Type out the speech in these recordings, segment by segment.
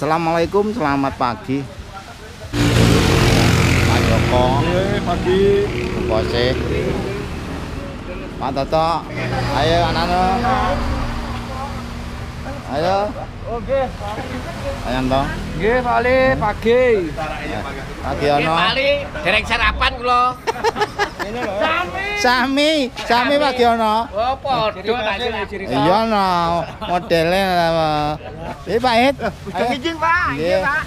Assalamualaikum, selamat pagi. Pak Joko. Pagi. Bose. Pak Toto. Ayo anak-anak. Ayo. Oke. Ayo toh. Nggih, Pak Ali, pagi. Pagi ono. Pak Ali, dereng sarapan kula. Sami Pak Giono. Oh, padha tak Iya no, modelnya Ini Pak Hid. izin, Pak. Iya, Pak.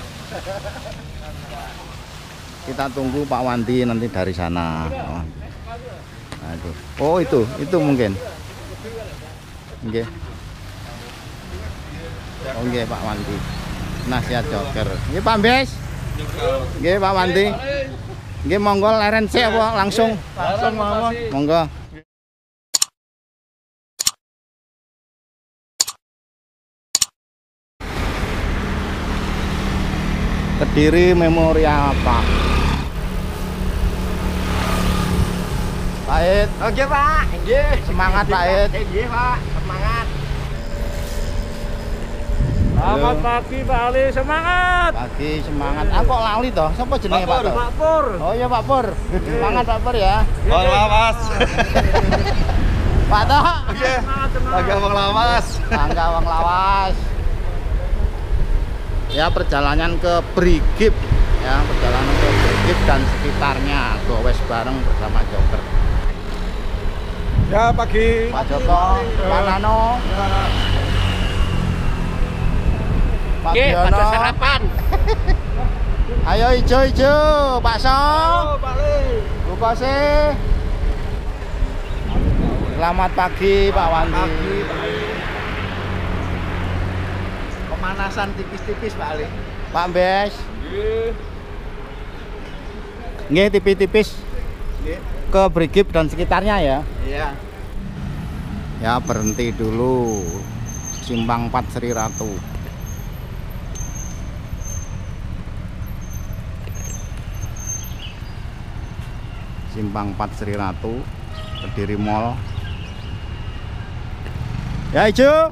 Kita tunggu Pak Wandi nanti dari sana. Nah, itu. Oh, itu mungkin. Oke. Oke, Pak Wandi. Nasihat joker. Ini Pak Bes. Oke, Pak Wandi. Nggih monggo leren sik apa langsung? Langsung mawon. Monggo. Kediri Memorial Park. Pak Hid. Oke, Pak. Nggih. Semangat Pak Hid. Nggih, Pak. Semangat. Selamat pagi, Pak Ali. Semangat. Pagi semangat. Ah kok lali toh? Sapa jenenge Pak Toh? Pak Pur. Oh iya Pak Pur. Semangat Pak Pur ya. Wong lawas. Pak Toh. Nggih. Lagi wong lawas. Tangga wong lawas. Ya perjalanan ke Brigip ya, perjalanan ke Brigip dan sekitarnya gowes bareng bersama Joker. Ya, pagi. Pak Joko, Pak Nano, Pak Nggih, Giono. padha sarapan. Ayo ijo-ijo, Pak So. Pak Ali. Buka sih. Selamat pagi Pak Wandi. Pemanasan tipis-tipis, Pak Ali. Pak Bes. Nggih. Nggih tipis-tipis Nggih. ke Brigip dan sekitarnya ya. Iya. Ya berhenti dulu Simpang 4 Sri Ratu. Simpang 4 Sri Ratu, Kediri Mall. Ya hijau.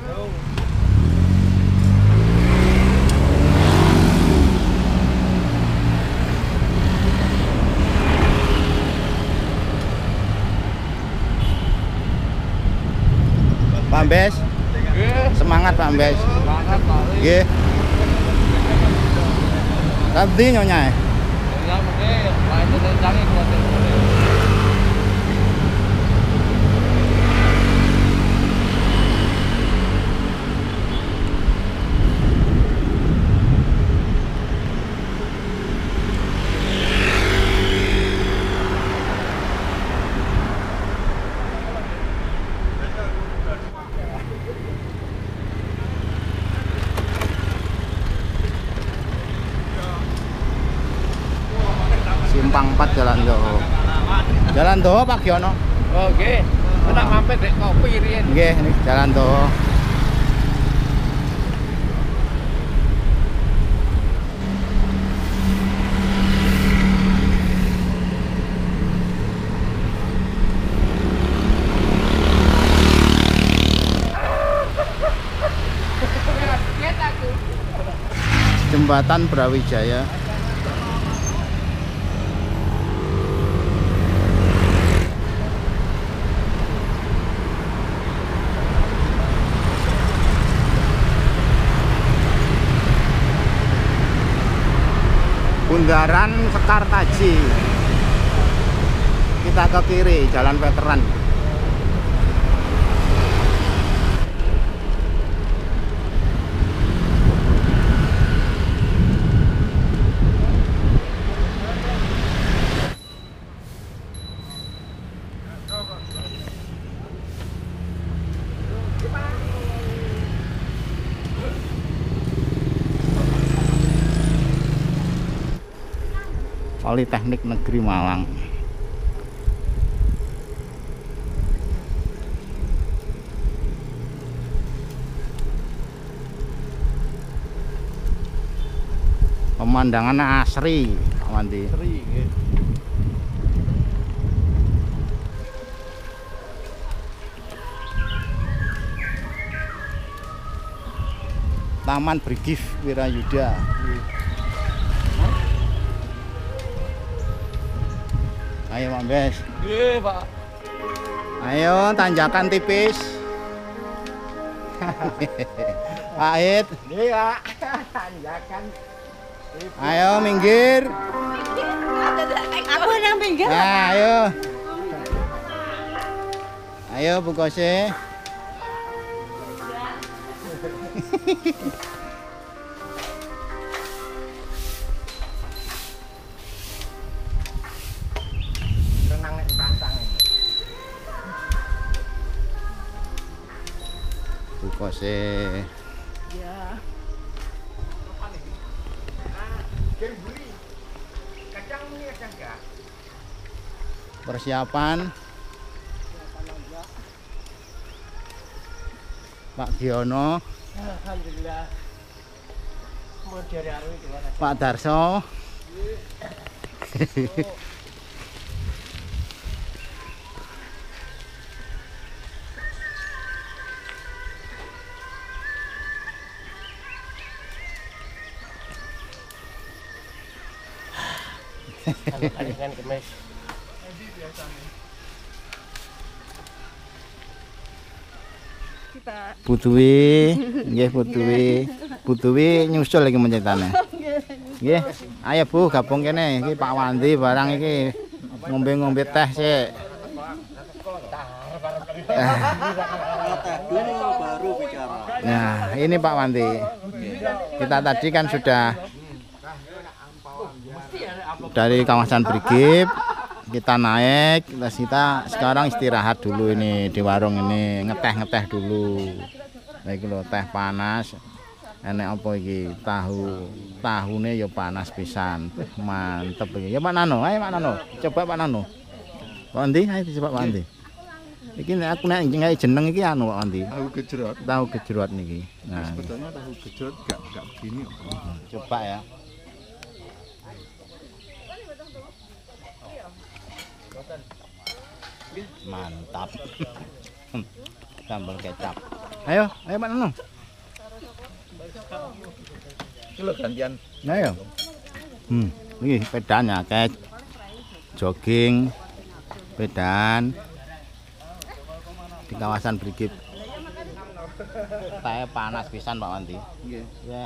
Pak Bes, semangat Pak Bes. Semangat, Pak Ali. Nggih. Nanti nyonya. Ya, mungkin lain tendangi kuwatir. Simpang 4 Jalan Doho. Jalan Doho Pak Giono. Oh, nggih. Tak mampir dek kopi riyen. Nggih, ini Jalan Doho. Jembatan Brawijaya. Bundaran Sekartaji. Kita ke kiri, Jalan Veteran. Politeknik Negeri Malang. Pemandangan asri, Pak Wandi. Seri, nggih. Taman Brigif Wirayuda. Ayo Pak Bes. Nggih, Pak. Ayo tanjakan tipis. Pak Hid. Nggih, Pak. Tanjakan. Ayo minggir. Aku yang pinggir. Nah, ayo. Ayo Bu Kose. Renang nek pantang. Bu Kose. Ya. Buri. Kacang ini kacang enggak? Persiapan Pak Giono, Alhamdulillah. Mau dari arus gimana? Pak Darso. Kan kemes. Kita. Putuwi, nggih Putuwi. Putuwi nyusul lagi menceritane. Nggih. Ayo Bu gabung kene. Iki Pak Wandi barang iki ngombe-ngombe teh sik. Nah, ini Pak Wandi. Kita tadi kan sudah dari kawasan Brigif, kita naik, terus kita sekarang istirahat dulu ini di warung ini, ngeteh-ngeteh dulu. Nah, iki lho teh panas. Enek apa iki? Tahune ya panas pisan. Mantep iki. Ya Pak Nano, ayo Pak Nano. Coba Pak Nano. Pak Wandi, ayo coba Pak Wandi. Iki nek aku nek jeneng iki anu Pak Wandi. Tahu gejrot. Tahu gejrot niki. Nah, Sebetulnya tahu gejrot enggak begini. coba ya. Mantap. Sambal kecap. Ayo Pak Nano. Itu gantian. Ayo. Ini pedanya kayak jogging, pedan di kawasan Brigif. Teh panas pisan Pak Wandi. Nggih. Ya.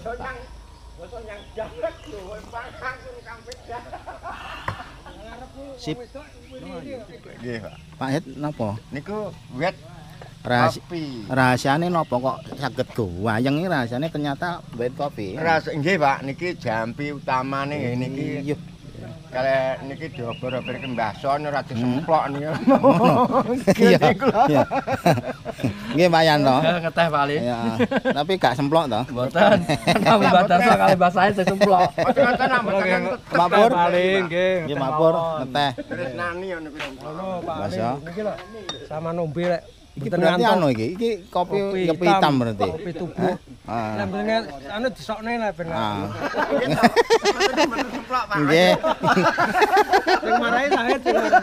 Sip. Nggih, Pak. Pak Hid napa? Niku wet kopi. Rahasiane napa kok saged gowayeng iki rahasiane ternyata wet kopi. Ras nggih, Pak, niki jampi utamane niki. Iya. Kale niki diobor-obor ke mbason ora disemplok niki. Iya. Iya. Nggih Pak Yanto. Ngeteh paling. Ya, tapi gak semplok toh. Mboten. Nambah batasnya kali bahasane sing semplok. Ojo nambah Pak Pur. Paling nggih. Nggih Pak Pur, ngeteh. tresnani ngono kuwi. Ngono Pak Masa? niki lho. Sama nombe rek. Iki berarti anu iki kopi hitam berarti. Kopi tubuh. Ah. Lah bener anu disokne lah ben. Ah. Semplok, Pak. Nggih. Sing marahi sanget.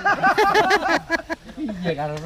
Iya karepe.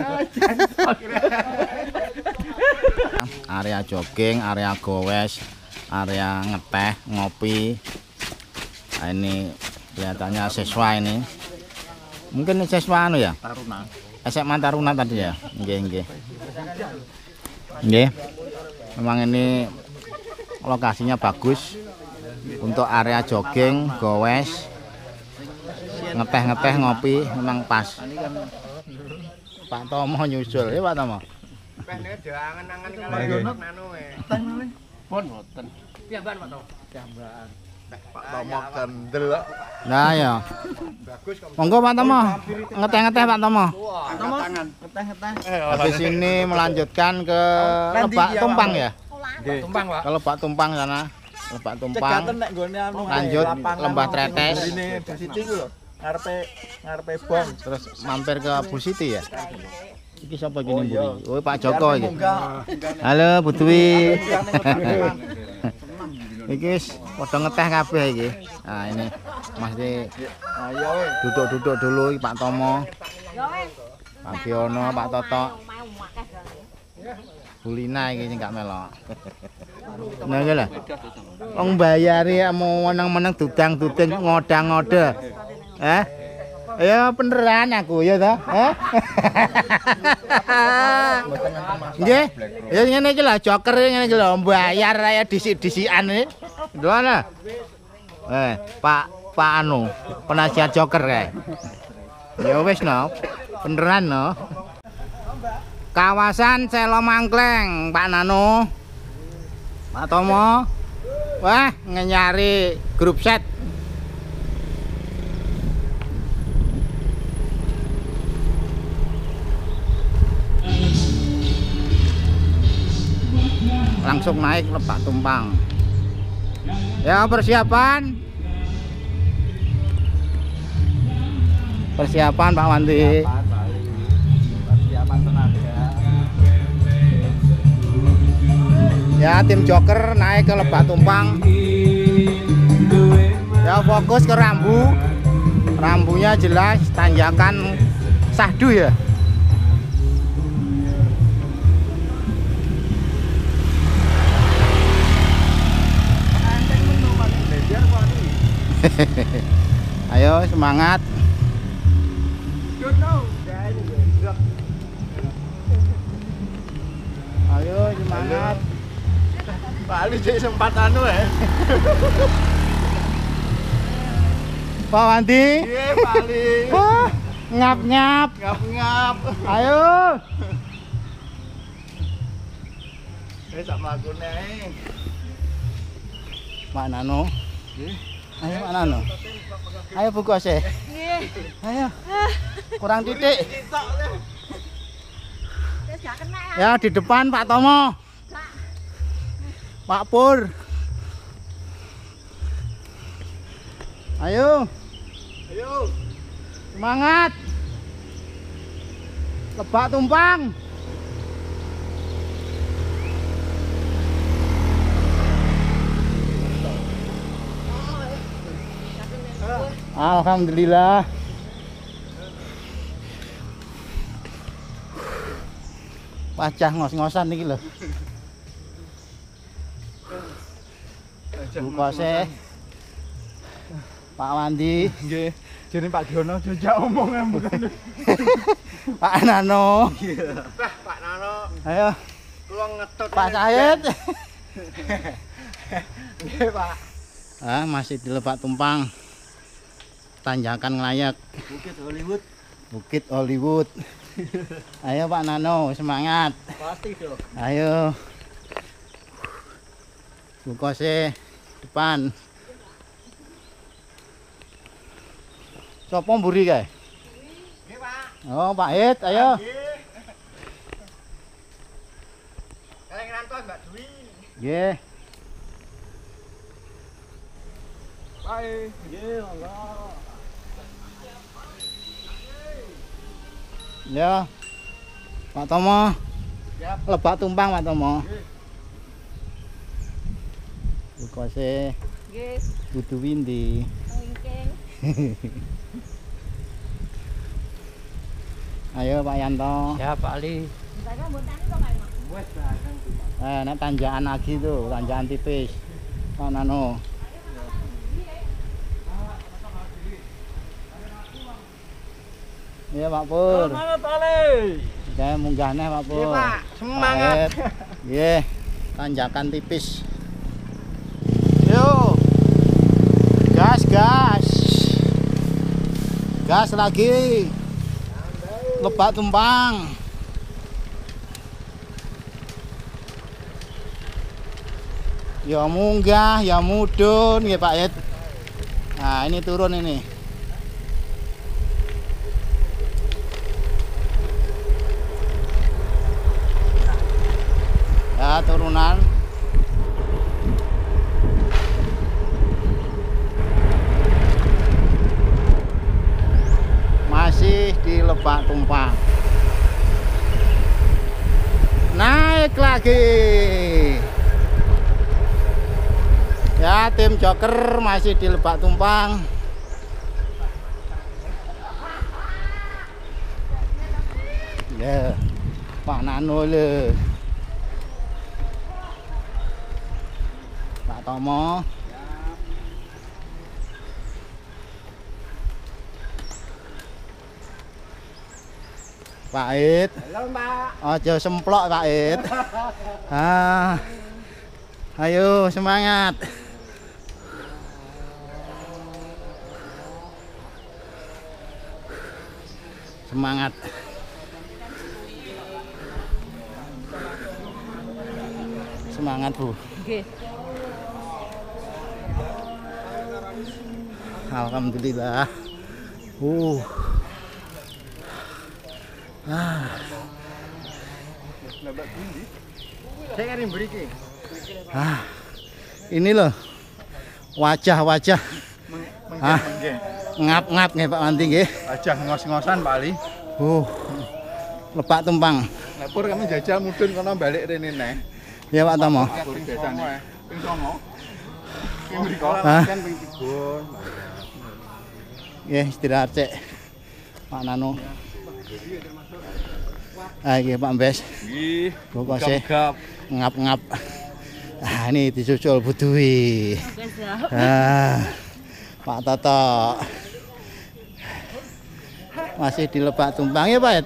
Area jogging, area gowes, area ngeteh, ngopi. Nah, ini kelihatannya siswa ini. Mungkin siswa anu ya? Taruna. SMA Taruna tadi ya? Nggih, nggih. Nggih. Memang ini lokasinya bagus untuk area jogging, gowes, ngeteh-ngeteh, ngopi, memang pas. Pak Tomo nyusul, ya Pak Tomo. Pene diangen-angen karo nanu e. Pun mboten. Piyamban Pak To. Piyamban. Pak Tomo kendel. Nah ya. Monggo Pak Tomo, ngeteh-ngeteh Pak Tomo. Tangan. Habis ini melanjutkan ke Lebak Tumpang ya? Tumpang, Pak. Ke Lebak Tumpang sana. Lebak Tumpang. Lanjut Lembah Tretes. Ini di situ lho. Ngarepe bom. Terus mampir ke Bu Siti ya? Iki sapa iki mburi? Oh Pak Joko iki. Halo Bu Dwi. Iki wis padha ngeteh kabeh iki. Nah ini mesti Ayo weh. duduk-duduk dulu iki Pak Tomo, Pak Giono, Pak Toto. Bu Lina iki sing gak melok. Nah iki lho. Wong bayari mau meneng-meneng dudang-duding ngodang-ngode. Ya beneran aku ya ta? Nggih. Ya ngene iki lho joker ngene iki lho bayar raya disik-disikan iki. Lho. Pak anu, penasihat joker kae. Ya wis no. Beneran no. Kawasan Selo Mangkleng, Pak Nano. Pak Tomo. Wah, nyari grup set. Langsung naik Lebak Tumpang. Ya persiapan Pak Wandi. Persiapan tenaga. Ya tim joker naik ke Lebak Tumpang. Ya fokus ke rambu. Rambunya jelas tanjakan sahdu ya. Ayo semangat. Ayo semangat. Pak Ali jadi sempat anu ya. Pak Wandi. Iya Pak Ali. Ngap-ngap. Ngap-ngap. Ayo. Sak mlakune. Pak Nano. Ayo Pak Nano. Ayo buka sih. Ayo. Kurang titik. Ya di depan Pak Tomo. Pak Pur. Ayo. Ayo. Semangat. Lebak Tumpang. Alhamdulillah. Wajah ngos-ngosan iki lho. Buka sih. Pak Wandi. Nggih. Jadi Pak Diono jajak omongan bukan. Pak Nano. Pak Nano, Ayo. kula ngetut. Pak Syahid. Nggih, Pak. Masih di Lebak Tumpang. Tanjakan ngelayak. Bukit Hollywood. Bukit Hollywood. Ayo Pak Nano, semangat. Pasti dong. Ayo. Buka sih depan. Sopo mburi kae? Nggih, Pak. Oh, Pak Hid, ayo. Eleng ranto Mbak Dwi. Nggih. Bye. Nggih, monggo. Ya. Pak Tomo. Siap. Lebak Tumpang Pak Tomo. Buka sih. Nggih, Dudu Windi. wingking. Ayo Pak Yanto. Ya Pak Ali. Saya mboten kok kae, Mas. Wes lah. Nek tanjakan lagi tuh, tanjakan tipis. Pak Nano. Iya Pak Pur. Semangat Pak Ali. Saya munggahnya Pak Pur. Iya, Pak. Semangat. Iya, tanjakan tipis. Yo. Gas, gas. Gas lagi. Lebak Tumpang. Ya munggah, ya mudun ya Pak Yed. Nah, ini turun ini. Ya, turunan. Masih di Lebak Tumpang. Naik lagi. Ya, tim joker masih di Lebak Tumpang. Ya, Pak Nano le. Tomo. Pak Id. Halo, Mbak. Aja semplok Pak Id. Ayo semangat. Semangat. Semangat, Bu. Nggih. Alhamdulillah. Saya kan mriki. Ini loh wajah-wajah ngap-ngap nggih Pak Wanti nggih. Aja ngos-ngosan Pak Ali. Lebak Tumpang. Nek pur kami jajal mudhun kono balik rene neh. Ya Pak Tomo. Pur biasane. Ping 9. Ki mriko kan ping 3. Nggih istirahat cek. Pak Nano. Iki Pak Mbes. Nggih. Pokoknya ngap-ngap. Ini disusul Bu Dwi. Pak Toto. Masih di Lebak Tumpang ya Pak?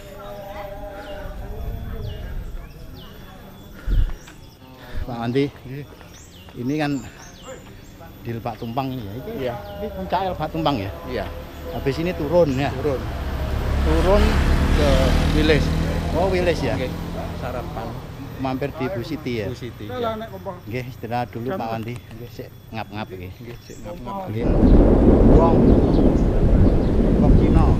Pak Andi. Ini kan di Lebak Tumpang ya. Iya. Ini puncak Lebak Tumpang ya. Iya. Habis ini turun ya. Turun ke Wilis. Oh Wilis ya. Nggih. Sarapan Mampir di Bu Siti ya. Bu Siti. Ya. Nggih, istirahat dulu Pak Wandi. Nggih, sik ngap-ngap iki. Nggih, sik ngap-ngap. Beli wong Cina.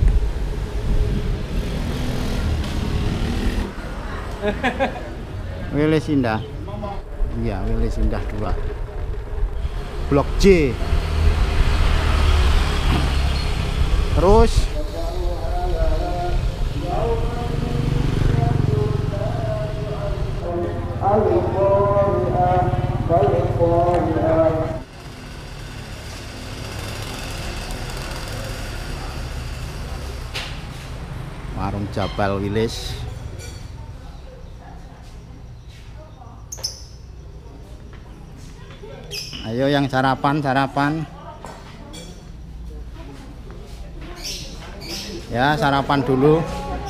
Wilis Indah. Iya, Wilis Indah 2. Blok J. Terus warung Jabal Wilis. Ayo yang sarapan. Ya, sarapan dulu.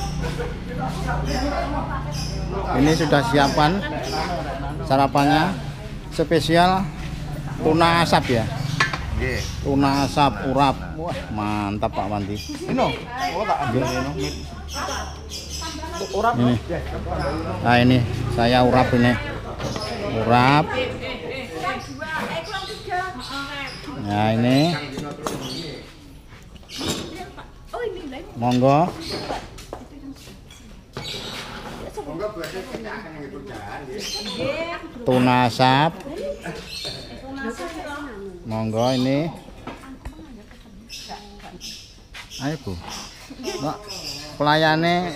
Ini sudah siapkan sarapannya spesial tuna asap ya. Nggih. Tuna asap urap. Wah, mantap Pak Wanti. Ino. Oh, tak ambil ino. Urap. Ini. Nah, ini saya urap ini. Urap. Nah, ini. Monggo. Tuna asap. Monggo ini. Ayo Bu. Mbak, pelayane.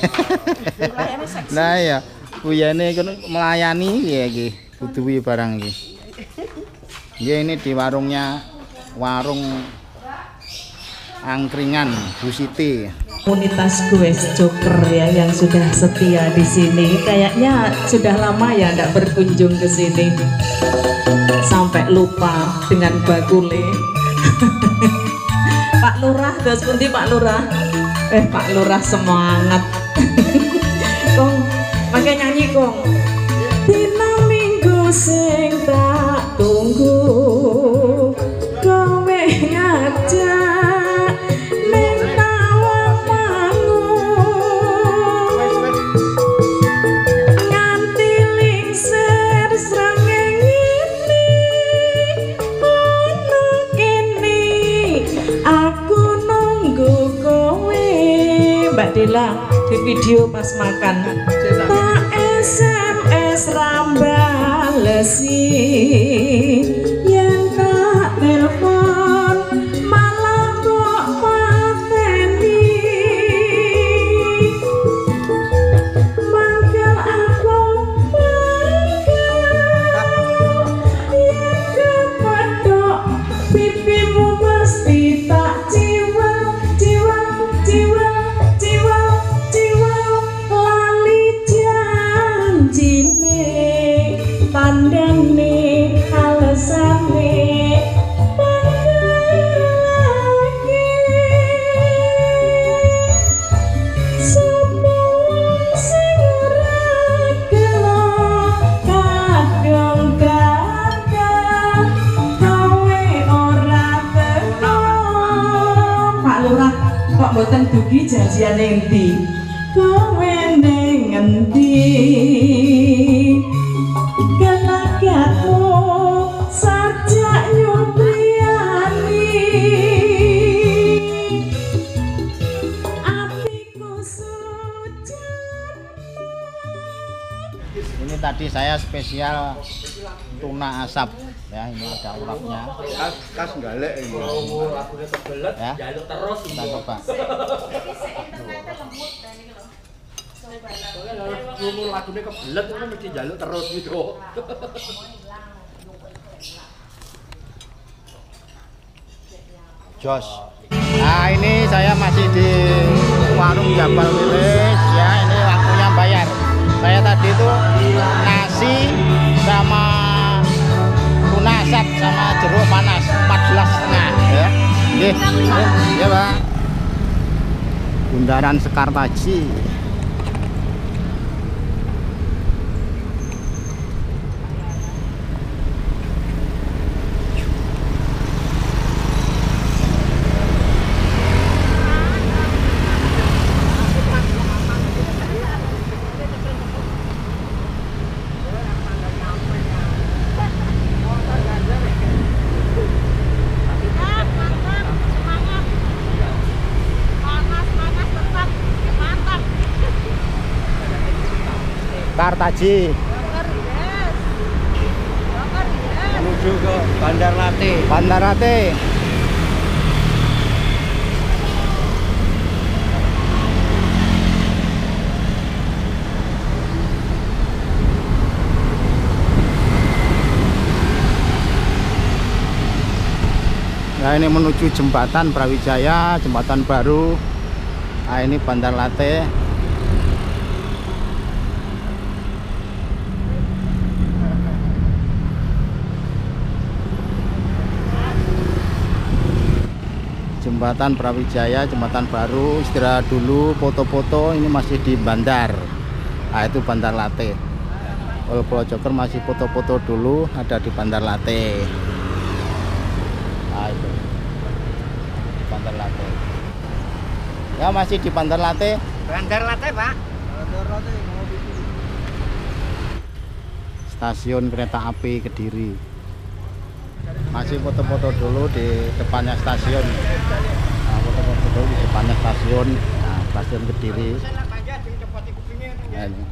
Nah ya, buyane melayani ya iki. Kudu barang iki. Ya ini di warung angkringan Bu Siti. Komunitas Goes Joker ya yang sudah setia di sini. Kayaknya sudah lama ya enggak berkunjung ke sini. Sampai lupa dengan bakule. Pak Lurah, terus pundi Pak Lurah? Pak Lurah semangat. Kong, pakai nyanyi Kong. Dina minggu sing tak tunggu, kowe ngajak ning tawang mangun, nganti lingser srengenge ono kene, aku nunggu kowe. Mbak Dela di video pas makan tak SMS rambalesi, yang tak telepon malah kok mateni. Mangkel aku yang kepedok pipimu mesti tak jiwa lali janjine tandane dugi janjian endi kowe ning ngendi gelagatmu sajak nyupriyani atiku sujan. Ini tadi saya spesial tuna asap ya, ini ada urapnya Kas galek ini. Lagunya kebelet, ya. jaluk terus. Kita coba. Soalnya kalau lagunya kebelet itu mesti jaluk terus gitu. Jos. Nah ini saya masih di warung Jabal Wilis ya, ini waktunya bayar. Saya tadi itu nasi sama tuna asap sama jeruk panas 14,5 ya. Nggih. Ya, Pak. Bundaran Sekartaji. Kartaji Menuju ke Bandar Late. Bandar Late. Nah ini menuju jembatan Brawijaya, jembatan baru. Nah ini Bandar Late. Jembatan Brawijaya, jembatan baru, istirahat dulu, foto-foto. Ini masih di bandar. Nah itu Bandar Late. Kalau Pulau Joker masih foto-foto dulu, ada di Bandar Late. Nah itu Bandar Late. Ya masih di Bandar Late. Bandar Late, Pak. Stasiun kereta api Kediri. Masih foto-foto dulu di depannya stasiun. Nah, foto-foto dulu di depannya stasiun. Nah, stasiun Kediri. Nah, ini.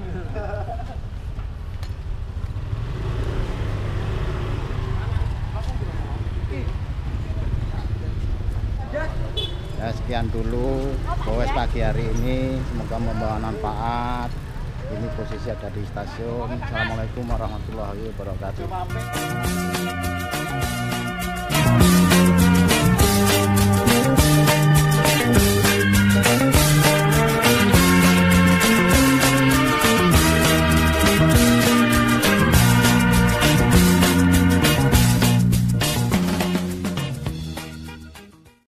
Ya, sekian dulu Gowes pagi hari ini, semoga membawa manfaat. Ini posisi ada di stasiun. Assalamualaikum warahmatullahi wabarakatuh.